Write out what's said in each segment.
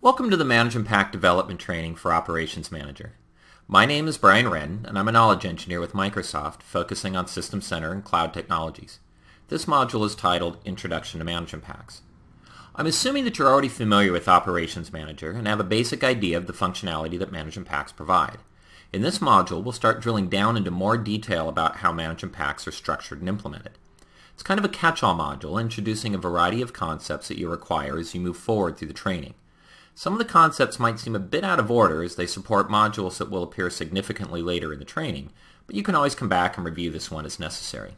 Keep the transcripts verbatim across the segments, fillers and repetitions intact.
Welcome to the Management Pack Development Training for Operations Manager. My name is Brian Wren, and I'm a knowledge engineer with Microsoft, focusing on System Center and cloud technologies. This module is titled Introduction to Management Packs. I'm assuming that you're already familiar with Operations Manager and have a basic idea of the functionality that Management Packs provide. In this module, we'll start drilling down into more detail about how Management Packs are structured and implemented. It's kind of a catch-all module, introducing a variety of concepts that you require as you move forward through the training. Some of the concepts might seem a bit out of order as they support modules that will appear significantly later in the training, but you can always come back and review this one as necessary.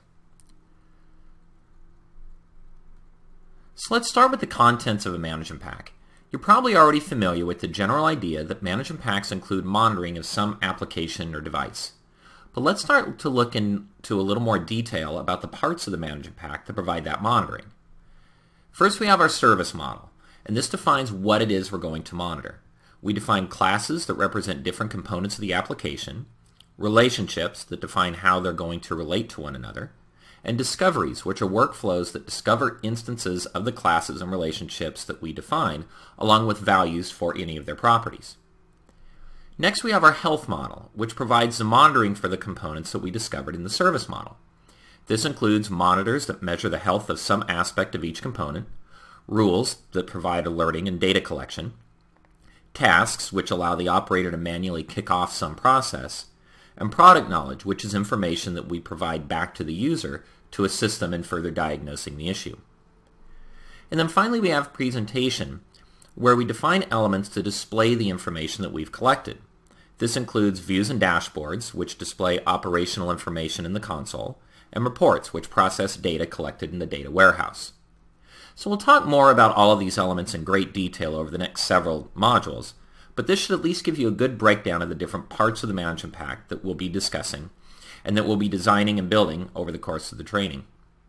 So let's start with the contents of a Management Pack. You're probably already familiar with the general idea that Management Packs include monitoring of some application or device. But let's start to look into a little more detail about the parts of the Management Pack that provide that monitoring. First, we have our service model, and this defines what it is we're going to monitor. We define classes that represent different components of the application, relationships that define how they're going to relate to one another, and discoveries, which are workflows that discover instances of the classes and relationships that we define, along with values for any of their properties. Next, we have our health model, which provides the monitoring for the components that we discovered in the service model. This includes monitors that measure the health of some aspect of each component, rules that provide alerting and data collection, tasks which allow the operator to manually kick off some process, and product knowledge, which is information that we provide back to the user to assist them in further diagnosing the issue. And then finally we have presentation, where we define elements to display the information that we've collected. This includes views and dashboards, which display operational information in the console, and reports, which process data collected in the data warehouse. So we'll talk more about all of these elements in great detail over the next several modules, but this should at least give you a good breakdown of the different parts of the Management Pack that we'll be discussing and that we'll be designing and building over the course of the training.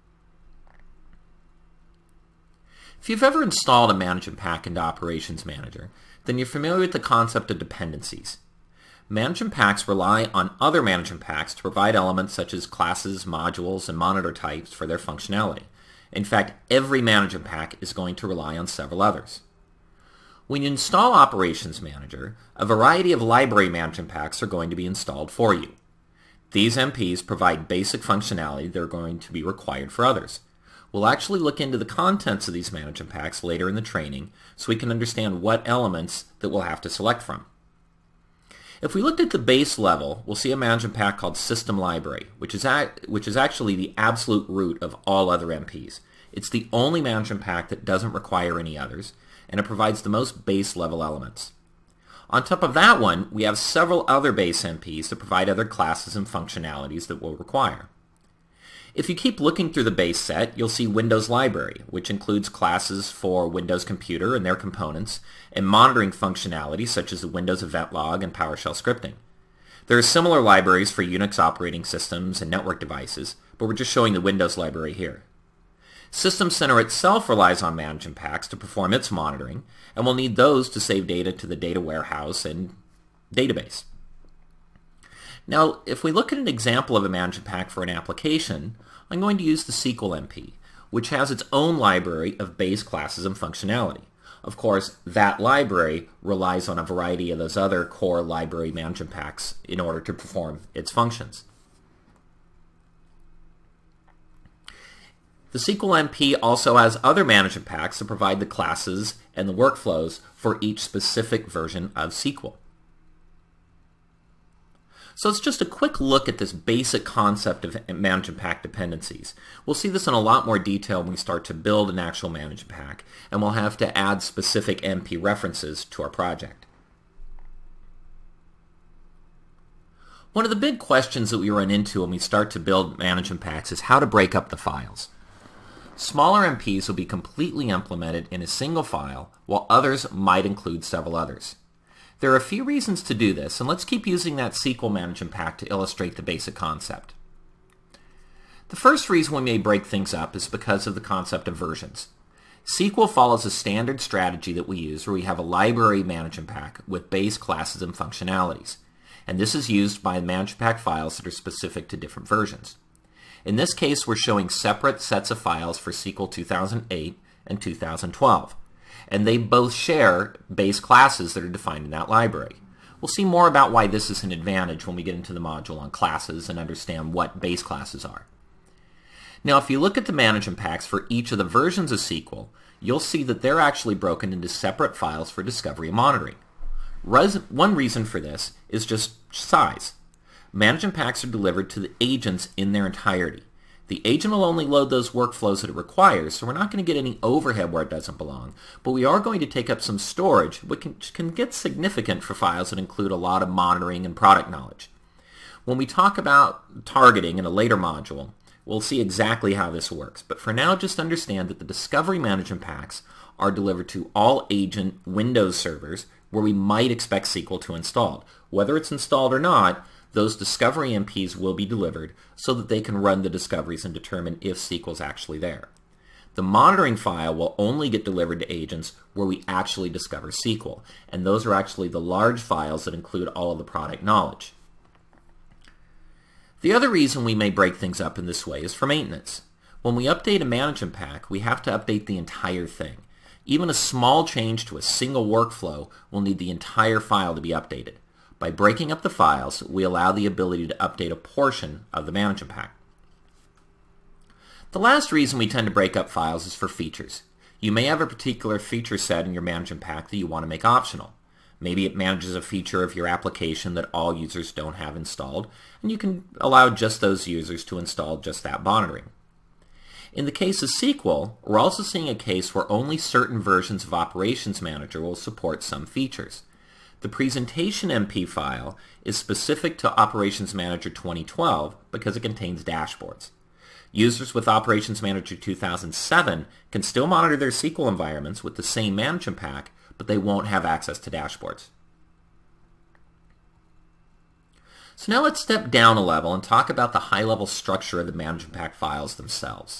If you've ever installed a Management Pack into Operations Manager, then you're familiar with the concept of dependencies. Management Packs rely on other Management Packs to provide elements such as classes, modules, and monitor types for their functionality. In fact, every Management Pack is going to rely on several others. When you install Operations Manager, a variety of library Management Packs are going to be installed for you. These M Ps provide basic functionality that are going to be required for others. We'll actually look into the contents of these Management Packs later in the training so we can understand what elements that we'll have to select from. If we looked at the base level, we'll see a Management Pack called System Library, which is, which is actually the absolute root of all other M Ps. It's the only Management Pack that doesn't require any others, and it provides the most base level elements. On top of that one, we have several other base M Ps that provide other classes and functionalities that we'll require. If you keep looking through the base set, you'll see Windows Library, which includes classes for Windows Computer and their components, and monitoring functionality such as the Windows Event Log and PowerShell scripting. There are similar libraries for Unix operating systems and network devices, but we're just showing the Windows library here. System Center itself relies on Management Packs to perform its monitoring, and we'll need those to save data to the data warehouse and database. Now, if we look at an example of a Management Pack for an application, I'm going to use the S Q L M P, which has its own library of base classes and functionality. Of course, that library relies on a variety of those other core library Management Packs in order to perform its functions. The S Q L M P also has other Management Packs that provide the classes and the workflows for each specific version of S Q L. So it's just a quick look at this basic concept of Management Pack dependencies. We'll see this in a lot more detail when we start to build an actual Management Pack, and we'll have to add specific M P references to our project. One of the big questions that we run into when we start to build Management Packs is how to break up the files. Smaller M Ps will be completely implemented in a single file, while others might include several others. There are a few reasons to do this, and let's keep using that S Q L Management Pack to illustrate the basic concept. The first reason we may break things up is because of the concept of versions. S Q L follows a standard strategy that we use where we have a library Management Pack with base classes and functionalities, and this is used by Management Pack files that are specific to different versions. In this case, we're showing separate sets of files for S Q L two thousand eight and two thousand twelve. and they both share base classes that are defined in that library. We'll see more about why this is an advantage when we get into the module on classes and understand what base classes are. Now, if you look at the management packs for each of the versions of S Q L, you'll see that they're actually broken into separate files for discovery and monitoring. One reason for this is just size. Management packs are delivered to the agents in their entirety. The agent will only load those workflows that it requires, so we're not going to get any overhead where it doesn't belong, but we are going to take up some storage, which can, can get significant for files that include a lot of monitoring and product knowledge. When we talk about targeting in a later module, we'll see exactly how this works, but for now just understand that the discovery management packs are delivered to all agent Windows servers where we might expect S Q L to install. Whether it's installed or not, those discovery M Ps will be delivered so that they can run the discoveries and determine if S Q L is actually there. The monitoring file will only get delivered to agents where we actually discover S Q L, and those are actually the large files that include all of the product knowledge. The other reason we may break things up in this way is for maintenance. When we update a management pack, we have to update the entire thing. Even a small change to a single workflow will need the entire file to be updated. By breaking up the files, we allow the ability to update a portion of the management pack. The last reason we tend to break up files is for features. You may have a particular feature set in your management pack that you want to make optional. Maybe it manages a feature of your application that all users don't have installed, and you can allow just those users to install just that monitoring. In the case of S Q L, we're also seeing a case where only certain versions of Operations Manager will support some features. The presentation M P file is specific to Operations Manager twenty twelve because it contains dashboards. Users with Operations Manager two thousand seven can still monitor their S Q L environments with the same management pack, but they won't have access to dashboards. So now let's step down a level and talk about the high-level structure of the management pack files themselves.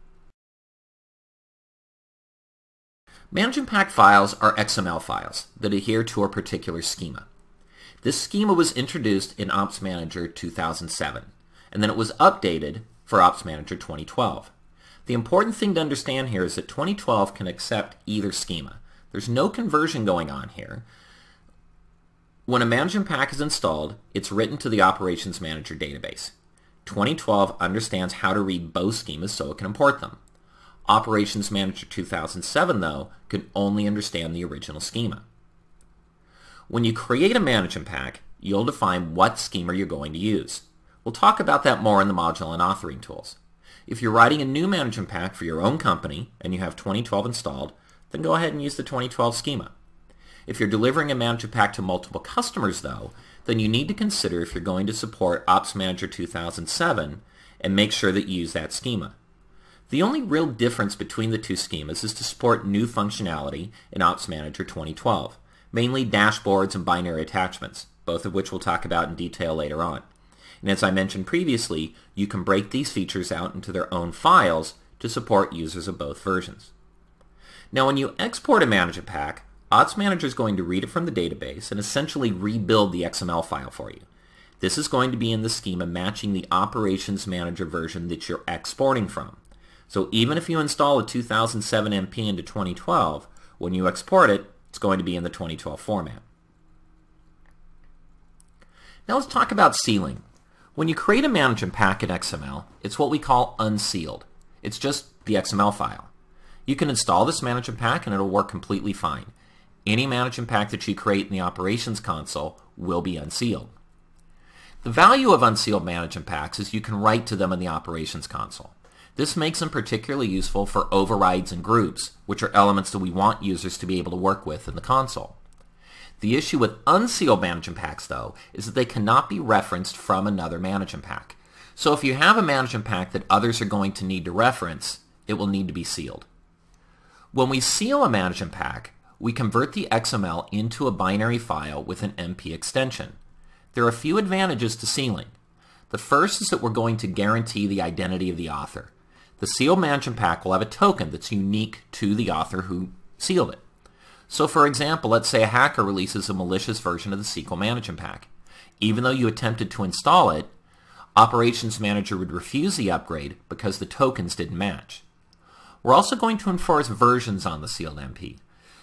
Management pack files are X M L files that adhere to a particular schema. This schema was introduced in Ops Manager two thousand seven, and then it was updated for Ops Manager twenty twelve. The important thing to understand here is that twenty twelve can accept either schema. There's no conversion going on here. When a management pack is installed, it's written to the Operations Manager database. twenty twelve understands how to read both schemas so it can import them. Operations Manager two thousand seven, though, can only understand the original schema. When you create a management pack, you'll define what schema you're going to use. We'll talk about that more in the module on authoring tools. If you're writing a new management pack for your own company and you have twenty twelve installed, then go ahead and use the twenty twelve schema. If you're delivering a management pack to multiple customers, though, then you need to consider if you're going to support Ops Manager two thousand seven and make sure that you use that schema. The only real difference between the two schemas is to support new functionality in Ops Manager twenty twelve, mainly dashboards and binary attachments, both of which we'll talk about in detail later on. And as I mentioned previously, you can break these features out into their own files to support users of both versions. Now when you export a management pack, Ops Manager is going to read it from the database and essentially rebuild the X M L file for you. This is going to be in the schema matching the Operations Manager version that you're exporting from. So even if you install a two thousand seven M P into twenty twelve, when you export it, it's going to be in the twenty twelve format. Now let's talk about sealing. When you create a management pack in X M L, it's what we call unsealed. It's just the X M L file. You can install this management pack and it'll work completely fine. Any management pack that you create in the Operations console will be unsealed. The value of unsealed management packs is you can write to them in the Operations console. This makes them particularly useful for overrides and groups, which are elements that we want users to be able to work with in the console. The issue with unsealed management packs, though, is that they cannot be referenced from another management pack. So if you have a management pack that others are going to need to reference, it will need to be sealed. When we seal a management pack, we convert the X M L into a binary file with an M P extension. There are a few advantages to sealing. The first is that we're going to guarantee the identity of the author. The sealed management pack will have a token that's unique to the author who sealed it. So for example, let's say a hacker releases a malicious version of the S Q L management pack. Even though you attempted to install it, Operations Manager would refuse the upgrade because the tokens didn't match. We're also going to enforce versions on the sealed M P.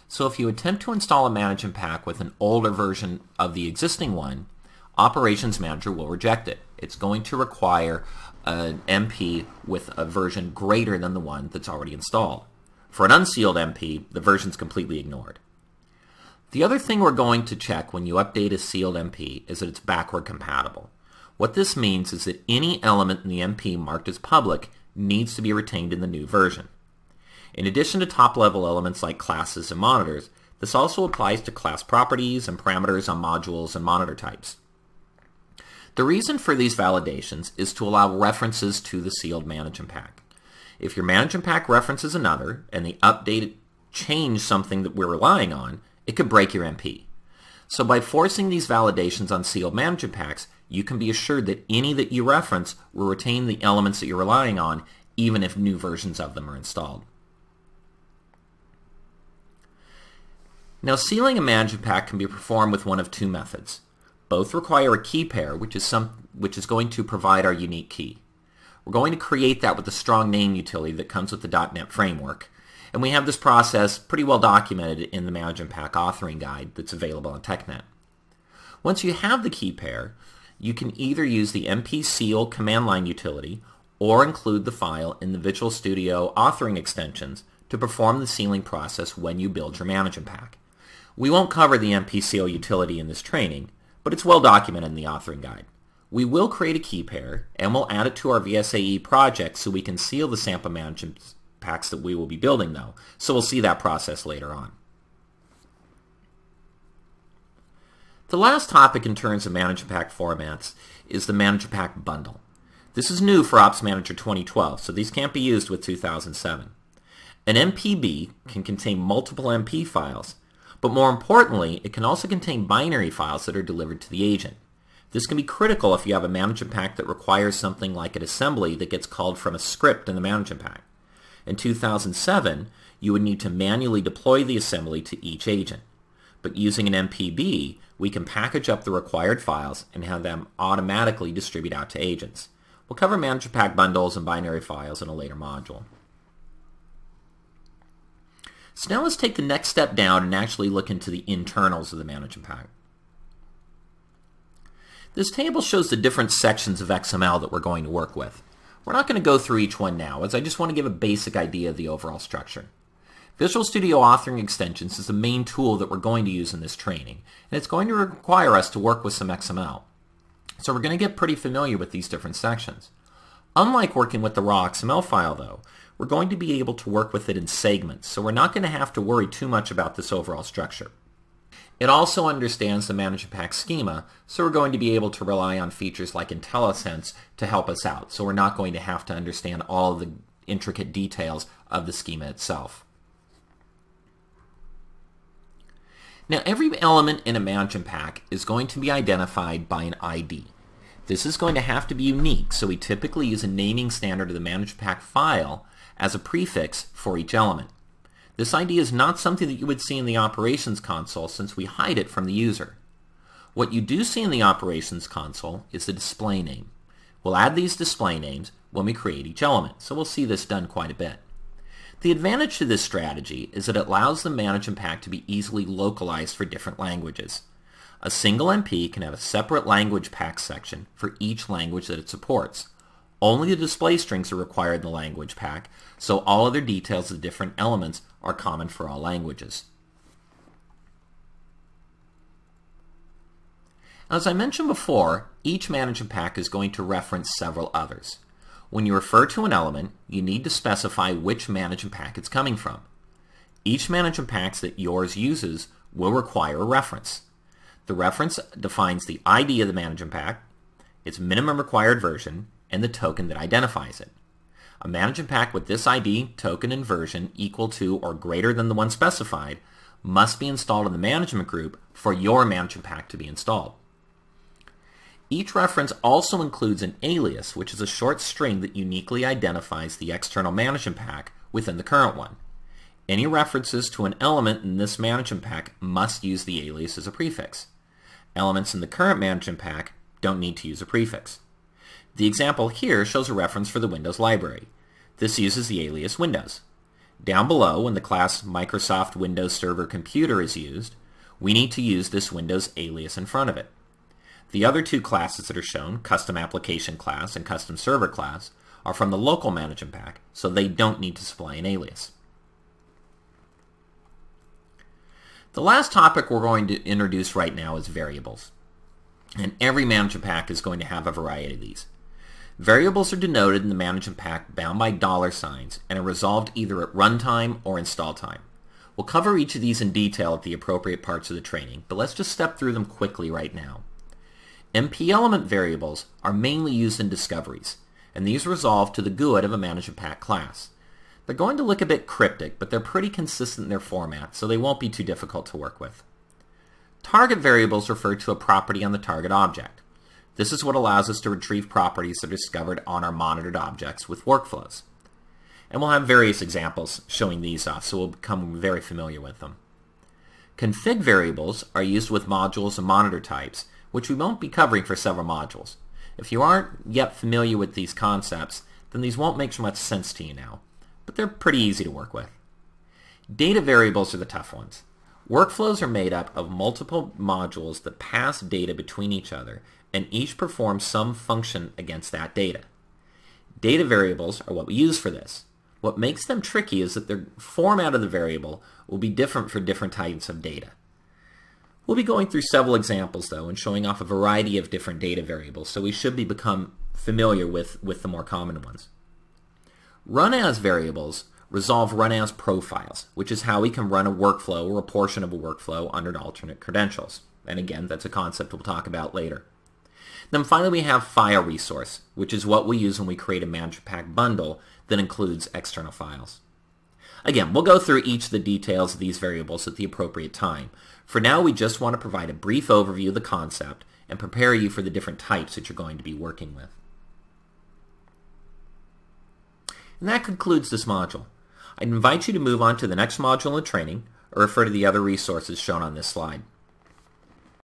So if you attempt to install a management pack with an older version of the existing one, Operations Manager will reject it. It's going to require an M P with a version greater than the one that's already installed. For an unsealed M P, the version's completely ignored. The other thing we're going to check when you update a sealed M P is that it's backward compatible. What this means is that any element in the M P marked as public needs to be retained in the new version. In addition to top-level elements like classes and monitors, this also applies to class properties and parameters on modules and monitor types. The reason for these validations is to allow references to the sealed management pack. If your management pack references another and the update changed something that we're relying on, it could break your M P. So by forcing these validations on sealed management packs, you can be assured that any that you reference will retain the elements that you're relying on, even if new versions of them are installed. Now, sealing a management pack can be performed with one of two methods. Both require a key pair, which is, some, which is going to provide our unique key. We're going to create that with the strong name utility that comes with the dot net framework. And we have this process pretty well documented in the Management Pack authoring guide that's available on TechNet. Once you have the key pair, you can either use the M P seal command line utility or include the file in the Visual Studio authoring extensions to perform the sealing process when you build your Management Pack. We won't cover the M P seal utility in this training, but it's well documented in the authoring guide. We will create a key pair and we'll add it to our V S A E project so we can seal the sample management packs that we will be building though, so we'll see that process later on. The last topic in terms of Management Pack formats is the Management Pack bundle. This is new for Ops Manager twenty twelve, so these can't be used with two thousand seven. An M P B can contain multiple M P files, but more importantly, it can also contain binary files that are delivered to the agent. This can be critical if you have a management pack that requires something like an assembly that gets called from a script in the management pack. In two thousand seven, you would need to manually deploy the assembly to each agent. But using an M P B, we can package up the required files and have them automatically distribute out to agents. We'll cover management pack bundles and binary files in a later module. So now let's take the next step down and actually look into the internals of the management pack. This table shows the different sections of X M L that we're going to work with. We're not going to go through each one now, as I just want to give a basic idea of the overall structure. Visual Studio Authoring Extensions is the main tool that we're going to use in this training, and it's going to require us to work with some X M L. So we're going to get pretty familiar with these different sections. Unlike working with the raw X M L file, though, we're going to be able to work with it in segments, so we're not going to have to worry too much about this overall structure. It also understands the Management Pack schema, so we're going to be able to rely on features like IntelliSense to help us out, so we're not going to have to understand all of the intricate details of the schema itself. Now, every element in a Management Pack is going to be identified by an I D. This is going to have to be unique, so we typically use a naming standard of the Management Pack file as a prefix for each element. This I D is not something that you would see in the Operations console since we hide it from the user. What you do see in the Operations console is the display name. We'll add these display names when we create each element, so we'll see this done quite a bit. The advantage to this strategy is that it allows the Management Pack to be easily localized for different languages. A single M P can have a separate language pack section for each language that it supports. Only the display strings are required in the language pack, so all other details of the different elements are common for all languages. As I mentioned before, each management pack is going to reference several others. When you refer to an element, you need to specify which management pack it's coming from. Each management pack that yours uses will require a reference. The reference defines the I D of the management pack, its minimum required version, and the token that identifies it. A management pack with this I D, token, and version equal to or greater than the one specified must be installed in the management group for your management pack to be installed. Each reference also includes an alias, which is a short string that uniquely identifies the external management pack within the current one. Any references to an element in this management pack must use the alias as a prefix. Elements in the current management pack don't need to use a prefix. The example here shows a reference for the Windows library. This uses the alias Windows. Down below, when the class Microsoft Windows Server Computer is used, we need to use this Windows alias in front of it. The other two classes that are shown, Custom Application Class and Custom Server Class, are from the local management pack, so they don't need to supply an alias. The last topic we're going to introduce right now is variables. And every management pack is going to have a variety of these. Variables are denoted in the management pack bound by dollar signs and are resolved either at runtime or install time. We'll cover each of these in detail at the appropriate parts of the training, but let's just step through them quickly right now. M P element variables are mainly used in discoveries, and these resolve to the G U I D of a management pack class. They're going to look a bit cryptic, but they're pretty consistent in their format, so they won't be too difficult to work with. Target variables refer to a property on the target object. This is what allows us to retrieve properties that are discovered on our monitored objects with workflows. And we'll have various examples showing these off, so we'll become very familiar with them. Config variables are used with modules and monitor types, which we won't be covering for several modules. If you aren't yet familiar with these concepts, then these won't make so much sense to you now, but they're pretty easy to work with. Data variables are the tough ones. Workflows are made up of multiple modules that pass data between each other, and each performs some function against that data. Data variables are what we use for this. What makes them tricky is that the format of the variable will be different for different types of data. We'll be going through several examples though and showing off a variety of different data variables, so we should be become familiar with, with the more common ones. Run as variables resolve run as profiles, which is how we can run a workflow or a portion of a workflow under alternate credentials. And again, that's a concept we'll talk about later. Then finally we have file resource, which is what we use when we create a management pack bundle that includes external files. Again, we'll go through each of the details of these variables at the appropriate time. For now, we just want to provide a brief overview of the concept and prepare you for the different types that you're going to be working with. And that concludes this module. I invite you to move on to the next module in the training or refer to the other resources shown on this slide.